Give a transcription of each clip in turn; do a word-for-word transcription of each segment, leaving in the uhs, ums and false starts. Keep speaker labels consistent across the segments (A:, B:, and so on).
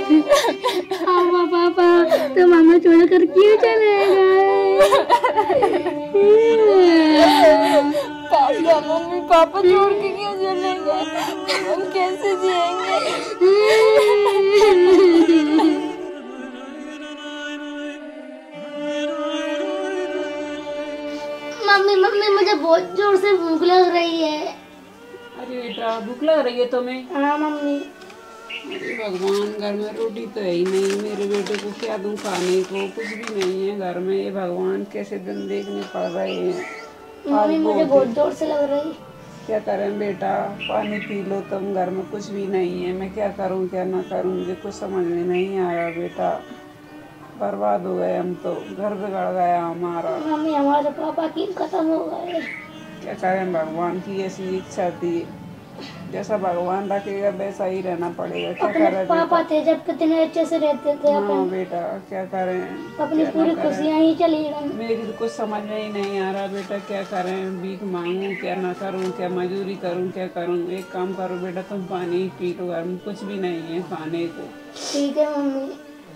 A: पापा पापा तो मामा छोड़कर क्यों चले गए?
B: पापा मम्मी पापा छोड़ के क्यों चले गए? हम कैसे जिएंगे?
A: मम्मी मम्मी मुझे बहुत जोर से भूख लग रही है।
C: अरे बेटा भूख लग रही है तुम्हें?
A: हाँ मम्मी।
C: अरे भगवान, घर में रोटी तो है ही नहीं, मेरे बेटे को क्या दूं खाने को? कुछ भी नहीं है घर में। ये भगवान कैसे दिन देखने पड़ रहे हैं।
A: मम्मी मुझे बहुत जोर से लग रही।
C: क्या करें बेटा, पानी पी लो तुम, घर में कुछ भी नहीं है। मैं क्या करूं क्या ना करूं, मुझे कुछ समझ में नहीं आ रहा बेटा। बर्बाद हो गए हम तो, घर बिगड़ गया हमारा।
A: मम्मी हमारे पापा की खत्म हो गए।
C: क्या करें, भगवान की ऐसी इच्छा थी, जैसा भगवान रखेगा वैसा ही रहना पड़ेगा। क्या करें
A: पापा थे जब कितने अच्छे से रहते थे।
C: हाँ बेटा क्या करें,
A: अपनी पूरी खुशियाँ ही चली गई।
C: मेरी तो कुछ समझ में ही नहीं आ रहा बेटा। क्या करें, भीख मांगूं क्या ना करूं, क्या मजदूरी करूं क्या करूं? एक काम करो बेटा, तुम पानी पी लो, घर में कुछ भी नहीं है खाने को।
A: ठीक है मम्मी।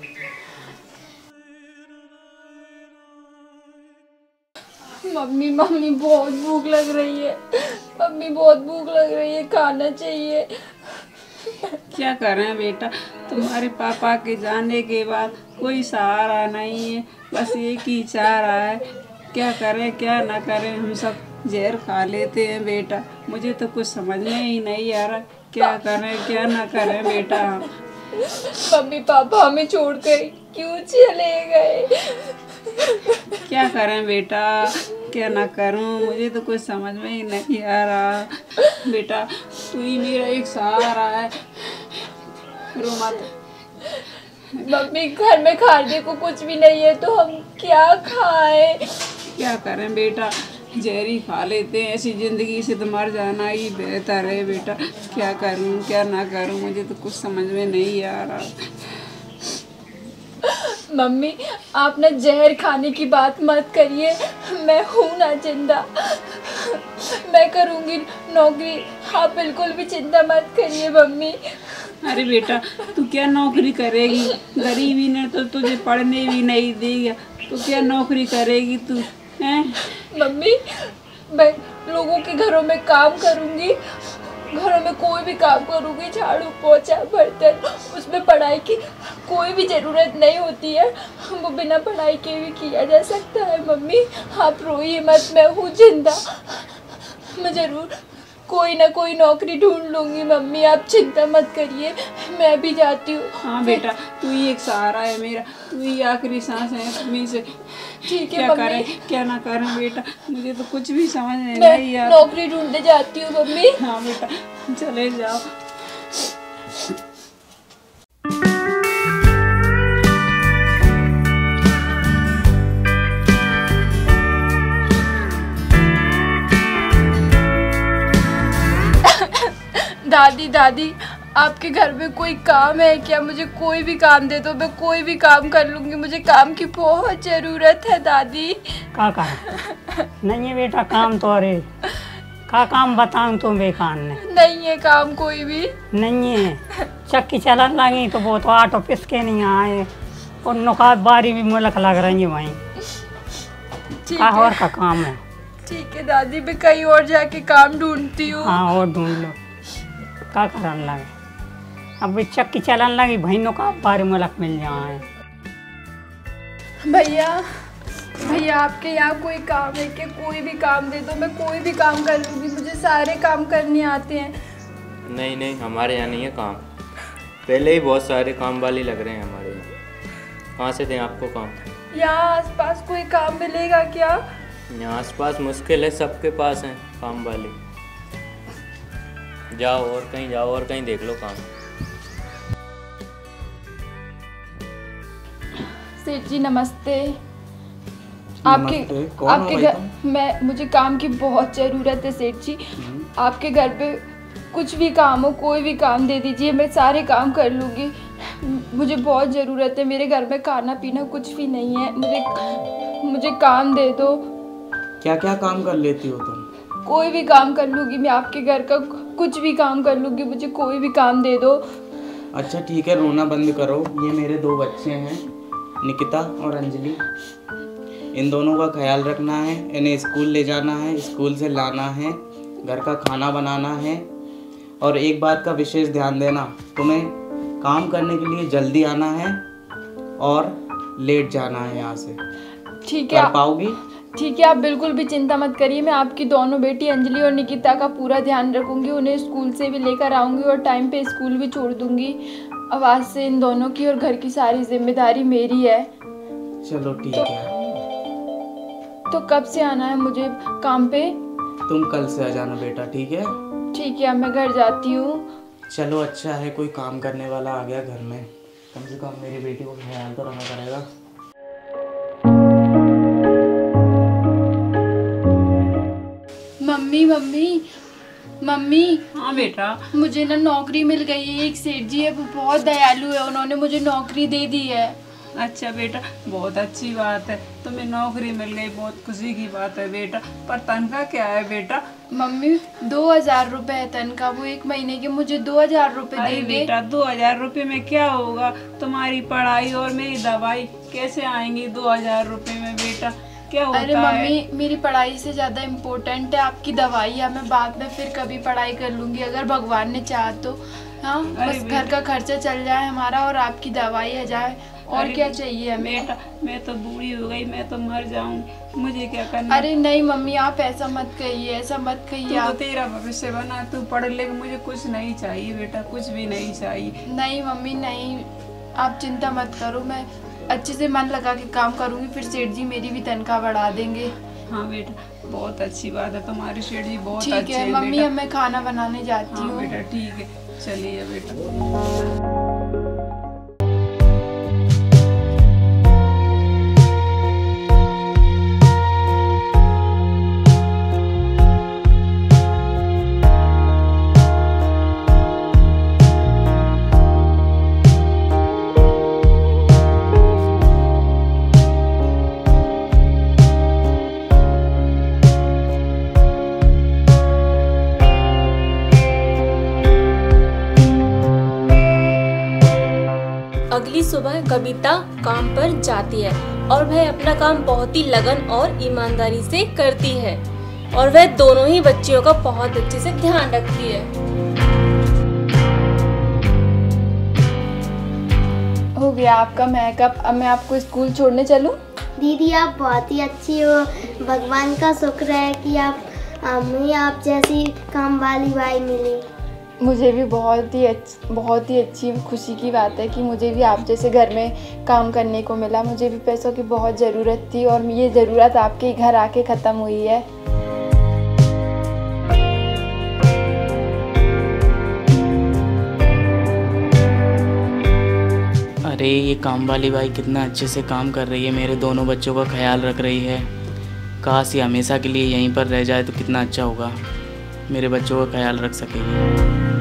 B: मम्मी मम्मी बहुत भूख लग रही है। मम्मी बहुत भूख लग रही है, खाना चाहिए।
C: क्या करें बेटा, तुम्हारे पापा के जाने के बाद कोई सहारा नहीं है, बस एक ही चारा है। क्या करें क्या ना करें, हम सब जहर खा लेते हैं बेटा। मुझे तो कुछ समझ में ही नहीं आ रहा, क्या करें क्या ना करें बेटा।
B: मम्मी पापा हमें छोड़कर क्यों चले गए?
C: क्या करें बेटा, क्या ना करूं, मुझे तो कुछ समझ में ही नहीं आ रहा बेटा। तू ही मेरा एक सहारा है, रो मत।
B: मम्मी घर में खाने को कुछ भी नहीं है तो हम क्या खाएं?
C: क्या करें बेटा, जहरी खा लेते हैं, ऐसी जिंदगी से तो मर जाना ही बेहतर है बेटा। क्या करूं क्या ना करूं, मुझे तो कुछ समझ में नहीं आ रहा।
B: मम्मी आप ना जहर खाने की बात मत करिए, मैं हूँ ना जिंदा, मैं करूँगी नौकरी, आप बिल्कुल भी चिंता मत करिए मम्मी।
C: अरे बेटा तू क्या नौकरी करेगी, गरीबी ने तो तुझे पढ़ने भी नहीं देगा, तो क्या नौकरी करेगी तू हैं?
B: मम्मी मैं लोगों के घरों में काम करूँगी, घरों में कोई भी काम करूँगी, झाड़ू पोछा बर्तन, उसमें पढ़ाई की कोई भी ज़रूरत नहीं होती है, वो बिना पढ़ाई के भी किया जा सकता है। मम्मी आप रोइए मत, मैं हूँ जिंदा, मैं ज़रूर कोई ना कोई नौकरी ढूंढ लूँगी। मम्मी आप चिंता मत करिए, मैं भी जाती हूँ।
C: हाँ बेटा तू ही एक सहारा है मेरा, तू ही आखिरी सांस है तुम्हीं से।
B: ठीक है
C: क्या
B: मम्मी,
C: करें क्या ना करें बेटा, मुझे तो कुछ भी समझ में
B: मैं
C: नहीं आ।
B: नौकरी ढूंढने जाती हूँ मम्मी।
C: हाँ बेटा चले जाओ।
B: दादी दादी आपके घर में कोई काम है क्या? मुझे कोई भी काम दे दो, मैं कोई भी काम कर लूँगी, मुझे काम की बहुत ज़रूरत है दादी।
D: का काम नहीं है बेटा, काम तो अरे का काम बताऊं तुम बेकार ने?
B: नहीं है काम कोई भी?
D: नहीं है, चक्की चलन लगी तो वो तो आटो पिस के नहीं आए, और नुकाब बारी भी मुलक लग रही है वहीं।
B: ठीक
D: का और
B: है
D: का काम है?
B: ठीक है दादी, मैं कहीं और जाके काम ढूंढती हूँ।
D: हाँ और ढूंढ लो, का करन लगे, अब भी चक्की चलन लगी भाई, नुकाब बारी मुलक मिल जाए।
B: भैया भैया आपके यहाँ कोई काम है क्या? कोई भी काम दे दो, मैं कोई भी काम कर लूँगी, मुझे सारे काम करने आते हैं।
E: नहीं नहीं हमारे यहाँ नहीं है काम, पहले ही बहुत सारे काम वाले लग रहे हैं हमारे यहाँ। कहाँ से दें आपको काम?
B: यहाँ आसपास कोई काम मिलेगा क्या?
E: यहाँ आसपास मुश्किल है, सबके पास हैं काम वाले। जाओ और कहीं जाओ और कहीं देख लो काम।
B: सेठ जी नमस्ते। आपके आपके घर मैं मुझे काम की बहुत ज़रूरत है सेठ जी। आपके घर पे कुछ भी काम हो, कोई भी काम दे दीजिए, मैं सारे काम कर लूँगी। मुझे बहुत ज़रूरत है, मेरे घर में खाना पीना कुछ भी नहीं है, मुझे मुझे काम दे दो।
F: क्या क्या काम कर लेती हो तुम?
B: कोई भी काम कर लूँगी मैं, आपके घर का कुछ भी काम कर लूँगी, मुझे कोई भी काम दे दो।
F: अच्छा ठीक है, रोना बंद करो। ये मेरे दो बच्चे हैं, निकिता और अंजलि। इन दोनों का ख्याल रखना है, इन्हें स्कूल ले जाना है, स्कूल से लाना है, घर का खाना बनाना है। और एक बात का विशेष ध्यान देना, तुम्हें काम करने के लिए जल्दी आना है और लेट जाना है यहाँ से।
B: ठीक है
F: कर पाओगी?
B: ठीक है, आप बिल्कुल भी चिंता मत करिए। मैं आपकी दोनों बेटी अंजलि और निकिता का पूरा ध्यान रखूंगी। उन्हें स्कूल से भी लेकर आऊंगी और टाइम पे स्कूल भी छोड़ दूंगी। अब आज से इन दोनों की और घर की सारी जिम्मेदारी मेरी है।
F: चलो ठीक
B: तो,
F: है।
B: तो कब से आना है मुझे काम पे?
F: तुम कल से आ जाना बेटा, ठीक है?
B: ठीक है, अब मैं घर जाती हूँ।
F: चलो अच्छा है, कोई काम करने वाला आ गया घर में, कम से कम मेरी बेटी को ख्याल तो रखना पड़ेगा।
B: मम्मी मम्मी मम्मी
C: हाँ बेटा।
B: मुझे ना नौकरी मिल गई है। एक सेठ जी है, वो बहुत दयालु है, उन्होंने मुझे नौकरी दे दी है।
C: अच्छा बेटा, बहुत अच्छी बात है, तुम्हें नौकरी मिल गई, बहुत खुशी की बात है बेटा। पर तनख्वाह क्या है बेटा?
B: मम्मी दो हजार रुपए है तनख्वाह, वो एक महीने के मुझे दो हजार रुपए
C: अरे
B: देंगे।
C: बेटा, दो हजार रुपये में क्या होगा? तुम्हारी पढ़ाई और मेरी दवाई कैसे आएंगी दो हजार रुपये में बेटा? क्या होता
B: अरे
C: है?
B: मम्मी, मेरी पढ़ाई से ज्यादा इम्पोर्टेंट है आपकी दवाई है। मैं बाद में फिर कभी पढ़ाई कर लूंगी अगर भगवान ने चाहा तो। हाँ, बस घर का खर्चा चल जाए हमारा और आपकी दवाई है जाए, और क्या चाहिए हमें?
C: बेटा, मैं तो बूढ़ी हो गई, मैं तो मर जाऊंगी, मुझे क्या करना?
B: अरे नहीं मम्मी, आप ऐसा मत कहिए, ऐसा मत कहिए आप।
C: तो तेरा भविष्य बना, तू पढ़ ले, मुझे कुछ नहीं चाहिए बेटा, कुछ भी नहीं चाहिए।
B: नहीं मम्मी नहीं, आप चिंता मत करो, मैं अच्छे से मन लगा के काम करूंगी, फिर सेठ जी मेरी भी तनख्वाह बढ़ा देंगे।
C: हाँ बेटा, बहुत अच्छी बात है, तुम्हारे सेठ जी बहुत
B: ठीक
C: अच्छे
B: है
C: हैं
B: मम्मी,
C: बेटा।
B: अब मैं खाना बनाने जाती
C: हाँ
B: हूँ।
C: बेटा ठीक है, चलिए बेटा।
G: अगली सुबह कविता काम पर जाती है और वह अपना काम बहुत ही लगन और ईमानदारी से करती है और वह दोनों ही बच्चियों का बहुत अच्छे से ध्यान रखती है।
B: हो गया आपका मेकअप, अब मैं आपको स्कूल छोड़ने चलूं?
A: दीदी आप बहुत ही अच्छी हो, भगवान का शुक्र है कि आप हमें आप जैसी काम वाली भाई मिली।
B: मुझे भी बहुत ही अच्छी बहुत ही अच्छी खुशी की बात है कि मुझे भी आप जैसे घर में काम करने को मिला। मुझे भी पैसों की बहुत ज़रूरत थी और ये ज़रूरत आपके घर आके ख़त्म हुई है।
F: अरे ये काम वाली भाई कितना अच्छे से काम कर रही है, मेरे दोनों बच्चों का ख्याल रख रही है। काश ये हमेशा के लिए यहीं पर रह जाए तो कितना अच्छा होगा, मेरे बच्चों का ख्याल रख सकेगी।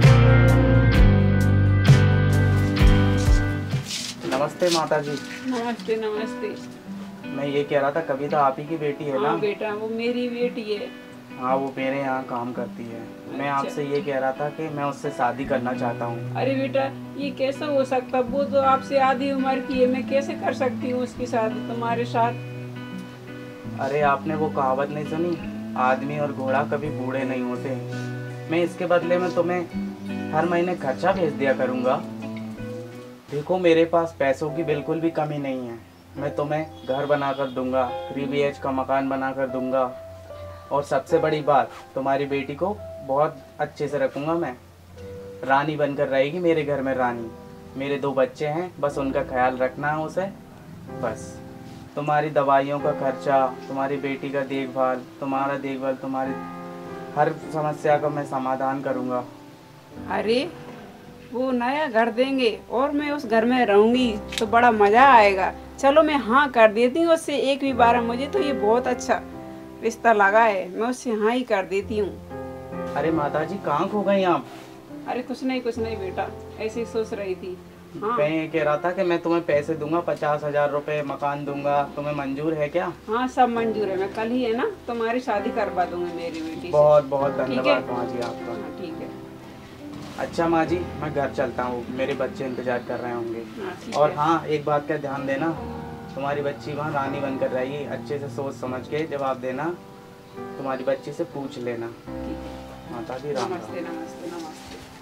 F: नमस्ते माता जी।
C: नमस्ते नमस्ते।
F: मैं ये कह रहा था, कविता आप ही की बेटी है ना?
C: हाँ बेटा, वो मेरी बेटी है।
F: हाँ, वो मेरे यहाँ काम करती है। मैं
C: अच्छा।
F: आपसे ये कह रहा था कि मैं उससे शादी करना चाहता हूँ।
C: अरे बेटा, ये कैसा हो सकता? वो तो आपसे आधी उम्र की है, मैं कैसे कर सकती हूँ उसकी शादी तुम्हारे साथ?
F: अरे आपने वो कहावत नहीं सुनी, आदमी और घोड़ा कभी बूढ़े नहीं होते। मैं इसके बदले में तुम्हें हर महीने खर्चा भेज दिया करूँगा। देखो मेरे पास पैसों की बिल्कुल भी कमी नहीं है, मैं तुम्हें घर बना कर दूंगा, थ्री बी एच का मकान बना कर दूंगा, और सबसे बड़ी बात, तुम्हारी बेटी को बहुत अच्छे से रखूंगा। मैं रानी बनकर रहेगी मेरे घर में, रानी। मेरे दो बच्चे हैं, बस उनका ख्याल रखना है उसे। बस तुम्हारी दवाइयों का खर्चा, तुम्हारी बेटी का देखभाल, तुम्हारा देखभाल, तुम्हारी हर समस्या का मैं समाधान करूंगा।
C: अरे वो नया घर देंगे और मैं उस घर में रहूंगी तो बड़ा मजा आएगा। चलो मैं हाँ कर देती हूँ उससे एक भी बार। मुझे तो ये बहुत अच्छा रिश्ता लगा है, मैं उससे हाँ ही कर देती हूँ।
F: अरे माताजी कहाँ खो गई आप?
C: अरे कुछ नहीं कुछ नहीं बेटा, ऐसे ही सोच रही थी। हाँ
F: मैं ये कह रहा था कि मैं तुम्हें पैसे दूंगा, पचास हजार रुपए, मकान दूंगा, तुम्हें मंजूर है क्या?
C: हाँ सब मंजूर है, मैं कल ही है ना तुम्हारी शादी करवा दूंगी मेरी बेटी से।
F: बहुत बहुत
C: ठीक है?
F: धन्यवाद माँ जी आपका।
C: हाँ ठीक है।
F: अच्छा माँ जी, मैं घर चलता हूँ, मेरे बच्चे इंतजार कर रहे होंगे।
C: हाँ, ठीक
F: और
C: है।
F: हाँ, एक बात का ध्यान देना, तुम्हारी बच्ची वहाँ रानी बनकर रहेगी। अच्छे से सोच समझ के जवाब देना, तुम्हारी बच्ची से पूछ लेना। माता दी राम।
C: नमस्ते नमस्ते नमस्ते।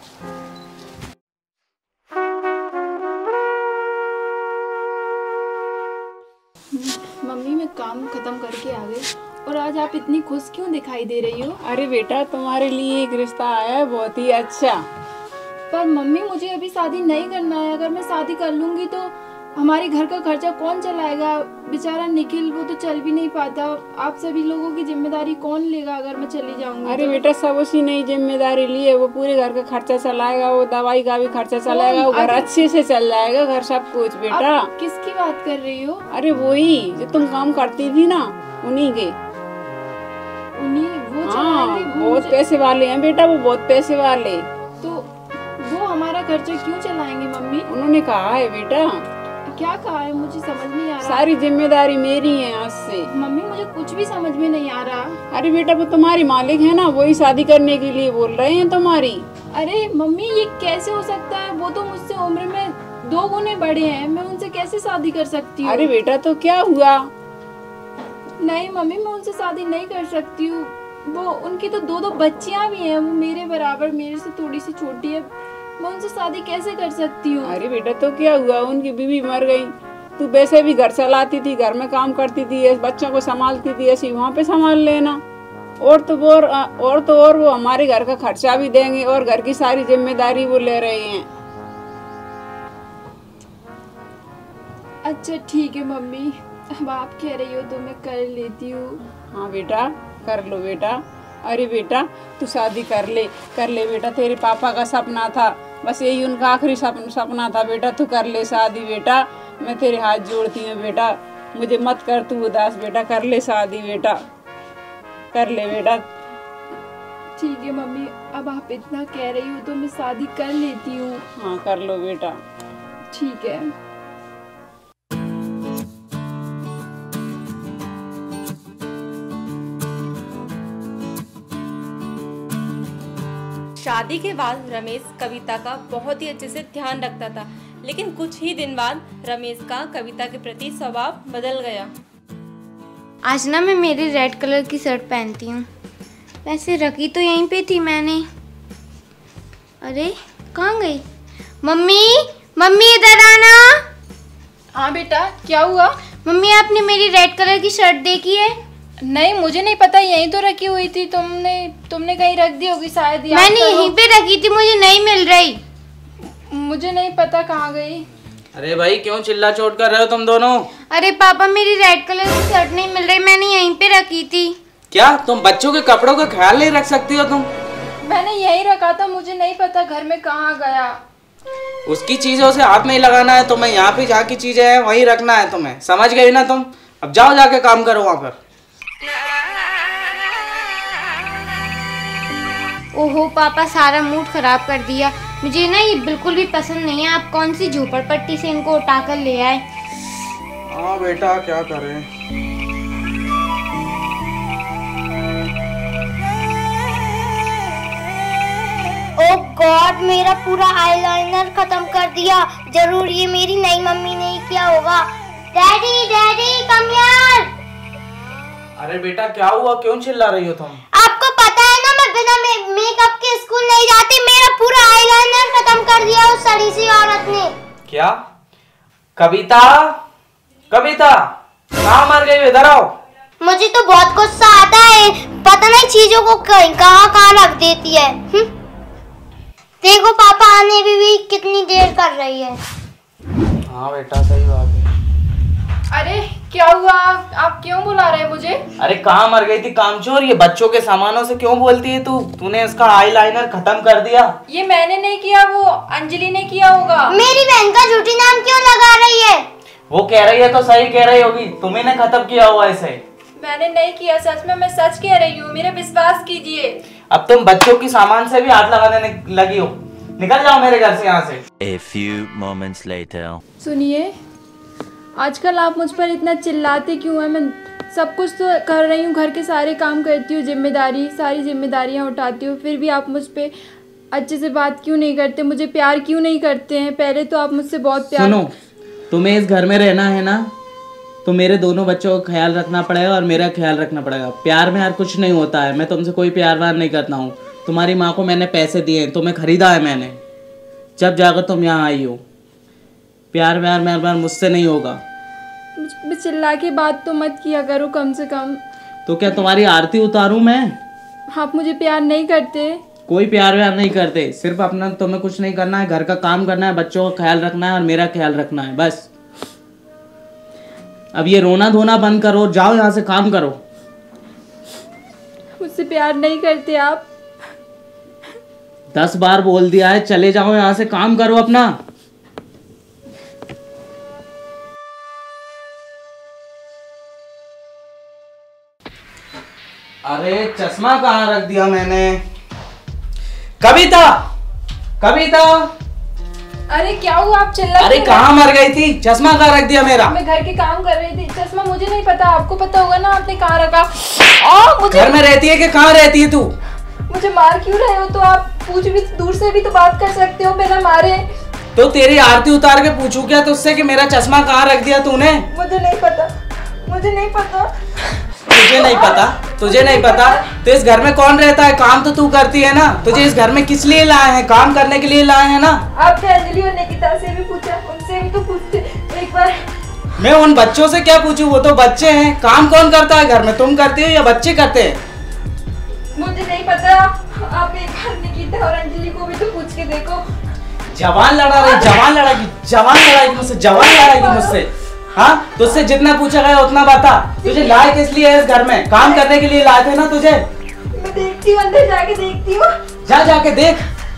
B: मम्मी मैं काम खत्म करके आ गई और आज आप इतनी खुश क्यों दिखाई दे रही हो?
C: अरे बेटा, तुम्हारे लिए एक रिश्ता आया है बहुत ही अच्छा।
B: पर मम्मी मुझे अभी शादी नहीं करना है। अगर मैं शादी कर लूंगी तो हमारे घर का खर्चा कौन चलाएगा? बेचारा निखिल, वो तो चल भी नहीं पाता। आप सभी लोगों की जिम्मेदारी कौन लेगा अगर मैं चली जाऊंगी?
C: अरे
B: तो?
C: बेटा, सब उसी नई जिम्मेदारी लिए, वो पूरे घर का खर्चा चलाएगा, वो दवाई का भी खर्चा चलाएगा, वो घर
B: अरे-
C: अच्छे से चल जाएगा, घर सब कुछ बेटा।
B: आप किसकी बात कर रही हो?
C: अरे वही जो तुम काम करती थी ना, उन्हीं के।
B: उन्हीं वो
C: हाँ,
B: चलाएंगे? वो
C: बहुत
B: मुझे-
C: पैसे वाले हैं बेटा, वो बहुत पैसे वाले।
B: तो वो हमारा खर्चा क्यों चलाएंगे मम्मी?
C: उन्होंने कहा है बेटा,
B: क्या कहा है? मुझे समझ नहीं आ रहा।
C: सारी जिम्मेदारी मेरी है आज से।
B: मम्मी मुझे कुछ भी समझ में नहीं आ रहा।
C: अरे बेटा, वो तुम्हारी मालिक है ना, वही शादी करने के लिए बोल रहे हैं तुम्हारी।
B: अरे मम्मी, ये कैसे हो सकता है? वो तो मुझसे उम्र में दो गुने बड़े हैं, मैं उनसे कैसे शादी कर सकती हूँ?
C: अरे बेटा, तो क्या हुआ?
B: नहीं मम्मी, मैं उनसे शादी नहीं कर सकती हूँ। वो उनकी तो दो दो बच्चियां भी हैं, वो मेरे बराबर, मेरे से थोड़ी सी छोटी है। मैं उनसे शादी कैसे कर सकती हूँ?
C: अरे बेटा, तो क्या हुआ? उनकी बीवी मर गई, तू वैसे भी घर चलाती थी, घर में काम करती थी, ऐसे बच्चों को संभालती थी, ऐसी वहाँ पे संभाल लेना। और तो वो और तो और वो हमारे घर का खर्चा भी देंगे और घर की सारी जिम्मेदारी वो ले रहे हैं।
B: अच्छा ठीक है मम्मी, अब आप कह रही हो तो मैं कर लेती हूँ।
C: हाँ बेटा, कर लो बेटा। अरे बेटा, तू शादी कर ले, कर ले बेटा, तेरे पापा का सपना था, बस यही उनका आखिरी सपना सपना था बेटा, तू कर ले शादी बेटा। मैं तेरे हाथ जोड़ती हूँ बेटा, मुझे मत कर तू उदास बेटा, कर ले शादी बेटा, कर ले बेटा।
B: ठीक है मम्मी, अब आप इतना कह रही हो तो मैं शादी कर लेती हूँ।
C: हाँ, कर लो बेटा।
B: ठीक है।
G: शादी के बाद रमेश कविता का बहुत ही अच्छे से ध्यान रखता था, लेकिन कुछ ही दिन बाद रमेश का कविता के प्रति स्वभाव बदल गया।
A: आज ना मैं मेरी रेड कलर की शर्ट पहनती हूँ। वैसे रखी तो यहीं पे थी मैंने। अरे कहाँ गई? मम्मी, मम्मी इधर आना।
B: हाँ बेटा, क्या हुआ?
A: मम्मी, आपने मेरी रेड कलर की शर्ट देखी है?
B: नहीं, मुझे नहीं पता, यहीं तो रखी हुई थी। तुमने तुमने कहीं रख दी होगी शायद। याद
A: मैंने
B: करो।
A: यहीं पे रखी थी, मुझे नहीं मिल रही।
B: मुझे नहीं पता कहाँ गई।
F: अरे भाई, क्यों चिल्ला चोट कर रहे हो तुम दोनों?
A: अरे पापा, मेरी रेड कलर की शर्ट नहीं मिल रही, मैंने यहीं पे रखी थी।
F: क्या तुम बच्चों के कपड़ों का ख्याल नहीं रख सकती हो तुम?
B: मैंने यहीं रखा था, मुझे नहीं पता घर में कहाँ गया।
F: उसकी चीजों से हाथ नहीं लगाना है तुम्हें, यहाँ पे जहाँ की चीजें हैं वहीं रखना है तुम्हें, समझ गई ना तुम? अब जाओ जाके काम करो वहाँ पर।
A: ओहो पापा, सारा मूड खराब कर दिया। मुझे ना ये बिल्कुल भी पसंद नहीं है। आप कौन सी झोपड़पट्टी से इनको उठाकर ले आए?
F: हाँ बेटा, क्या करें।
A: ओह गॉड, मेरा पूरा आईलाइनर खत्म कर दिया। जरूर ये मेरी नई मम्मी ने ही किया होगा। Daddy, daddy come here.
F: अरे बेटा, क्या हुआ? क्यों चिल्ला रही हो तुम?
A: आपको पता है ना, मैं बिना मे मेकअप के स्कूल नहीं जाती। मेरा पूरा आईलाइनर खत्म कर दिया उस सड़ी सी औरत ने।
F: क्या? कविता, कविता कहाँ मर गई? इधर आओ।
A: मुझे तो बहुत गुस्सा आता है, पता नहीं चीजों को कहाँ कहाँ रख देती है। हुँ? देखो पापा आने भी, भी कितनी देर कर रही है।
F: हाँ बेटा, सही बात है।
B: अरे क्या हुआ? आप क्यों बुला रहे हैं मुझे?
F: अरे कहाँ मर गई थी कामचोर? ये बच्चों के सामानों से क्यों बोलती है तू? तूने इसका आईलाइनर खत्म कर दिया।
B: ये मैंने नहीं किया, वो अंजलि ने किया होगा।
A: मेरी बहन का झूठी नाम क्यों लगा रही है?
F: वो कह रही है तो सही कह रही होगी, तुम्ही ने खत्म किया हुआ इसे।
B: मैंने नहीं किया, सच में मैं सच कह रही हूँ, मेरा विश्वास कीजिए।
F: अब तुम बच्चों की सामान से भी हाथ लगाने लगी हो। निकल जाओ मेरे घर से यहाँ से।
H: A few moments later.
B: सुनिए, आजकल आप मुझ पर इतना चिल्लाते क्यों हैं? मैं सब कुछ तो कर रही हूँ, घर के सारे काम करती हूँ, जिम्मेदारी सारी जिम्मेदारियाँ उठाती हूँ, फिर भी आप मुझ पे अच्छे से बात क्यों नहीं करते, मुझे प्यार क्यों नहीं करते हैं? पहले तो आप मुझसे बहुत प्यार।
F: सुनो, तुम्हें इस घर में रहना है ना, तो मेरे दोनों बच्चों का ख्याल रखना पड़ेगा और मेरा ख्याल रखना पड़ेगा। प्यार में यार कुछ नहीं होता है, मैं तुमसे कोई प्यार व्यार नहीं करता हूँ। तुम्हारी माँ को मैंने पैसे दिए, तुम्हें खरीदा है मैंने, जब जाकर तुम यहाँ आई हो। प्यार व्यार मेरे बार मुझसे नहीं होगा।
B: मुझ पे चिल्ला के बात तो मत किया करो कम से कम।
F: तो क्या तुम्हारी आरती उतारूं मैं?
B: आप मुझे प्यार नहीं करते?
F: कोई प्यार व्यार नहीं करते, सिर्फ अपना तुम्हें कुछ नहीं करना है, घर का काम करना है, बच्चों का ख्याल रखना है और मेरा ख्याल रखना है, बस। अब ये रोना धोना बंद करो, जाओ यहाँ से काम करो।
B: मुझसे प्यार नहीं करते आप?
F: दस बार बोल दिया है, चले जाओ यहाँ से, काम करो अपना। अरे चश्मा कहाँ रख दिया मैंने? कविता, कविता।
B: अरे क्या हुआ, आप चिल्ला?
F: अरे कहाँ मर गई थी? चश्मा कहाँ रख दिया मेरा?
B: मैं घर के काम कर रही थी। चश्मा मुझे नहीं पता, आपको पता होगा ना, आपने कहाँ रखा? आ, मुझे...
F: घर में रहती है कि कहाँ रहती है तू?
B: मुझे मार क्यों रहे हो? तो आप पूछ भी, दूर से भी तो बात कर सकते हो बिना मारे।
F: तो तेरी आरती उतार के पूछू क्या तुझसे कि मेरा चश्मा कहाँ रख दिया तूने?
B: मुझे नहीं पता, मुझे नहीं पता।
F: तुझे नहीं पता? तुझे नहीं पता? तो इस घर में कौन रहता है? काम तो तू करती है ना। तुझे इस घर में किस लिए लाए हैं? काम करने के लिए लाए हैं ना।
B: आपने अंजलि और निकिता से भी पूछा, उनसे भी तो पूछते एक बार।
F: मैं उन बच्चों से क्या पूछूं? वो तो बच्चे हैं। काम कौन करता है घर में? तुम करती हो या बच्चे करते हैं?
B: मुझे नहीं पता। आप एक बार निकिता और अंजलि को भी तो पूछ के देखो।
F: जवान लड़ा रही, जवान लड़ाई, जवान लड़ाई मुझसे, जवान लड़ाई मुझसे। हाँ, तुझसे जितना पूछा गया उतना बता। तुझे लाए किस लिए है इस घर में? काम करने के लिए लाए थे ना तुझे।
B: मैं देखती हूँ, अंदर जाके देखती हूँ।
F: जा जाके देख।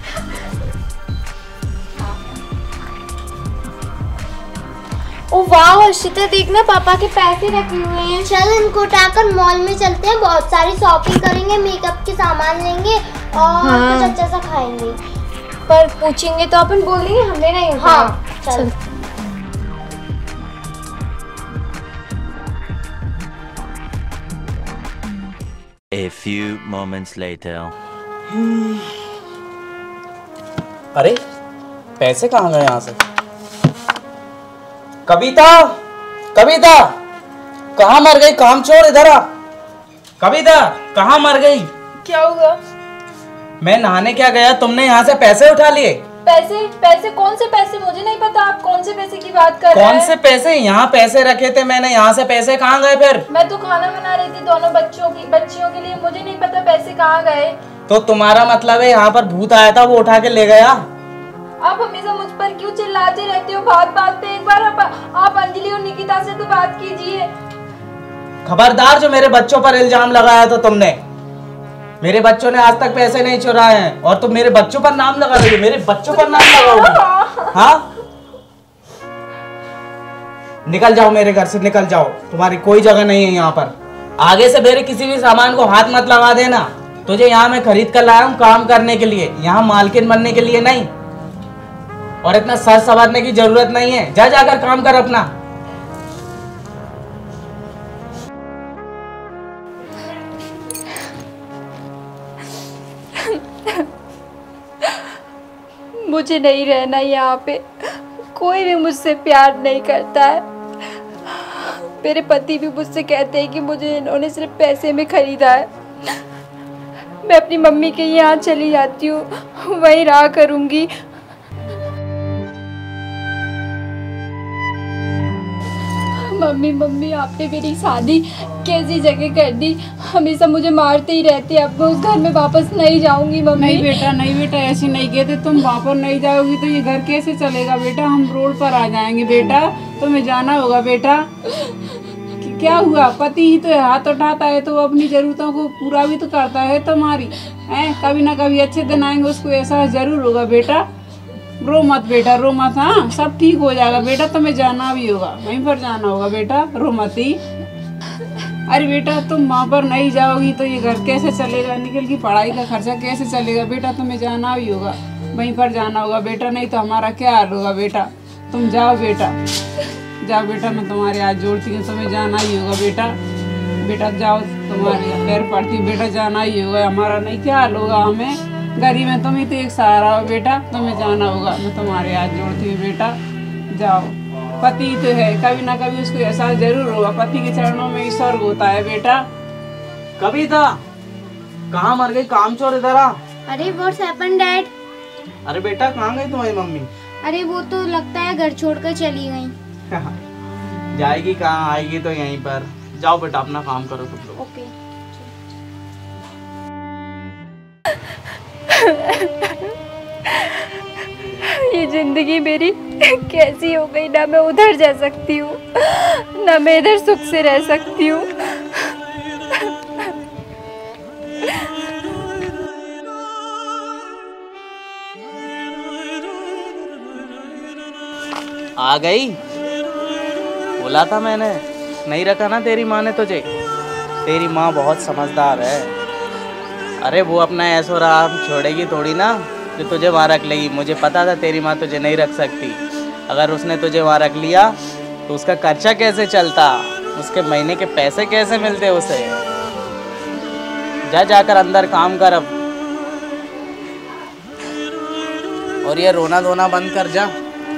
A: ओ वाह हर्षिता, देखना पापा के पैसे रखे हुए हैं। चल इनको उठाकर मॉल में चलते हैं, बहुत सारी शॉपिंग करेंगे, मेकअप के सामान लेंगे और हाँ। कुछ अच्छा सा खाएंगे। पर पूछेंगे तो अपन बोल देंगे हमने नहीं उठाया। हाँ चल, चल।
H: A few moments later.
F: अरे पैसे कहाँ गए यहाँ से? कविता, कविता, कहाँ मर गई? काम छोड़ इधर आ। कविता, कहाँ मर गई?
B: क्या हुआ?
F: मैं नहाने क्या गया, तुमने यहाँ से पैसे उठा लिए?
B: पैसे? पैसे? कौन से पैसे? मुझे नहीं पता आप कौन से पैसे की बात कर रहे हैं।
F: कौन से पैसे? यहाँ पैसे रखे थे मैंने, यहाँ से पैसे कहाँ गए फिर?
B: मैं तो खाना बना रही थी दोनों बच्चों की बच्चियों के लिए, मुझे नहीं पता पैसे कहाँ गए।
F: तो तुम्हारा मतलब है यहाँ पर भूत आया था, वो उठा के ले गया?
B: आप हमेशा मुझ पर क्यों चिल्लाते रहते हो बात बात पे? एक बार आप, आप अंजलि और निकिता से तो बात कीजिए।
F: खबरदार, जो मेरे बच्चों पर इल्जाम लगाया था तुमने। मेरे बच्चों ने आज तक पैसे नहीं चुराए हैं और तुम मेरे बच्चों पर नाम लगा रही हो। मेरे बच्चों पर नाम लगाओगे? हाँ, निकल जाओ मेरे घर से, निकल जाओ। तुम्हारी कोई जगह नहीं है यहाँ पर। आगे से मेरे किसी भी सामान को हाथ मत लगा देना। तुझे यहाँ मैं खरीद कर लाया हूँ काम करने के लिए, यहाँ मालकिन बनने के लिए नहीं। और इतना सर संवारने की जरूरत नहीं है। जा जाकर काम कर अपना।
B: मुझे नहीं रहना यहाँ पे, कोई भी मुझसे प्यार नहीं करता है। मेरे पति भी मुझसे कहते हैं कि मुझे इन्होंने सिर्फ पैसे में खरीदा है। मैं अपनी मम्मी के यहाँ चली जाती हूँ, वहीं रहा करूँगी। मम्मी मम्मी आपने मेरी शादी कैसी जगह कर दी? हमेशा मुझे मारते ही रहते। अब मैं उस घर में वापस नहीं जाऊंगी मम्मी।
C: नहीं बेटा, नहीं बेटा, ऐसी नहीं कहते। तुम वहाँ पर नहीं जाओगी तो ये घर कैसे चलेगा बेटा? हम रोड पर आ जाएंगे बेटा, तुम्हें जाना होगा बेटा। क्या हुआ? पति ही तो हाथ उठाता है तो वो अपनी जरूरतों को पूरा भी तो करता है तुम्हारी। है कभी ना कभी अच्छे दिन आएंगे, उसको एहसास जरूर होगा बेटा। रो मत बेटा, रो मत। हाँ, सब ठीक हो जाएगा बेटा। तुम्हें जाना भी होगा, वहीं पर जाना होगा बेटा, रो मत ही। अरे बेटा, तुम वहाँ पर नहीं जाओगी तो ये घर कैसे चलेगा? निकल की पढ़ाई का खर्चा कैसे चलेगा बेटा? तुम्हें जाना भी होगा, वहीं पर जाना होगा बेटा, नहीं तो हमारा क्या हाल होगा बेटा? तुम जाओ बेटा, जाओ बेटा, मैं तुम्हारे हाथ जोड़ती हूँ, तुम्हें जाना ही होगा बेटा। बेटा जाओ, तुम्हारे पैर पड़ती बेटा, जाना ही होगा। हमारा नहीं क्या हाल होगा हमें? गरीब में तुम ही तो एक सहारा हो बेटा, तुम्हें जाना होगा। मैं तुम्हारे हाथ जोड़ती हूँ बेटा, जाओ। पति तो है, कभी ना कभी उसको एहसास जरूर होगा, पति के चरणों में ही स्वर्ग होता है बेटा।
F: कविता कहाँ मर गई कामचोर, इधर आ।
A: अरे व्हाट्स हैपेंड डैड?
F: अरे बेटा कहाँ गई तुम्हारी मम्मी?
A: अरे वो तो लगता है घर छोड़कर चली गई।
F: जाएगी कहाँ, आएगी तो यहीं पर। जाओ बेटा अपना काम करो तुम लोग।
A: ओके।
B: ये जिंदगी मेरी कैसी हो गई, ना मैं उधर जा सकती हूँ ना मैं इधर सुख से रह सकती हूँ।
F: आ गई, बोला था मैंने, नहीं रखा ना तेरी माँ ने तुझे। तेरी माँ बहुत समझदार है। अरे वो अपना ऐसो राम छोड़ेगी थोड़ी ना जो तुझे वहाँ रख लेगी। मुझे पता था तेरी माँ तुझे नहीं रख सकती। अगर उसने तुझे वहाँ रख लिया तो उसका खर्चा कैसे चलता, उसके महीने के पैसे कैसे मिलते उसे। जा जाकर अंदर काम कर अब, और ये रोना धोना बंद कर जा।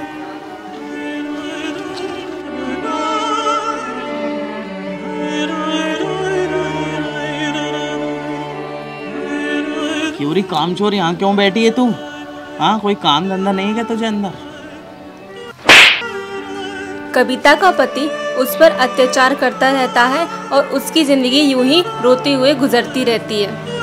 F: क्यों कामचोर यहाँ क्यों बैठी है तू? हाँ, कोई काम धंधा नहीं है क्या तुझे अंदर?
G: कविता का पति उस पर अत्याचार करता रहता है और उसकी जिंदगी यूं ही रोते हुए गुजरती रहती है।